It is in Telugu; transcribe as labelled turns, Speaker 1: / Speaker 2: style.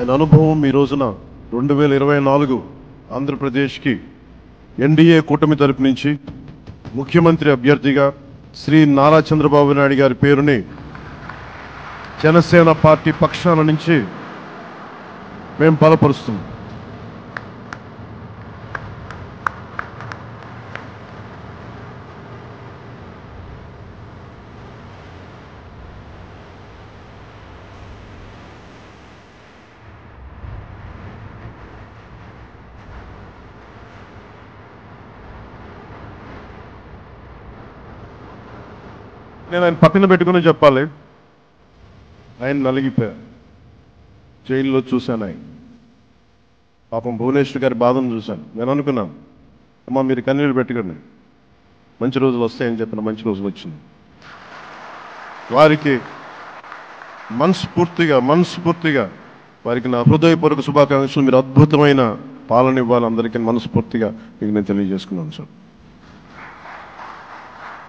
Speaker 1: ఆయన అనుభవం ఈ రోజున 2024 ఆంధ్రప్రదేశ్కి ఎన్డీఏ కూటమి తరపు నుంచి ముఖ్యమంత్రి అభ్యర్థిగా శ్రీ నారా చంద్రబాబు నాయుడు గారి పేరుని జనసేన పార్టీ పక్షాన నుంచి మేము బలపరుస్తున్నాం. నేను ఆయన పక్కన పెట్టుకుని చెప్పాలి, ఆయన నలిగిపోయారు. జైల్లో చూశాను ఆయన పాపం భువనేశ్వర్ గారి బాధను చూశాను. నేను అనుకున్నాను, అమ్మా మీరు కన్నీళ్ళు పెట్టుకోండి, మంచి రోజులు వస్తాయని చెప్పిన మంచి రోజులు వచ్చింది. వారికి మనస్ఫూర్తిగా వారికి నా హృదయపూర్వక శుభాకాంక్షలు. మీరు అద్భుతమైన పాలన ఇవ్వాలి అందరికీ మనస్ఫూర్తిగా మీకు నేను తెలియజేసుకున్నాను సార్.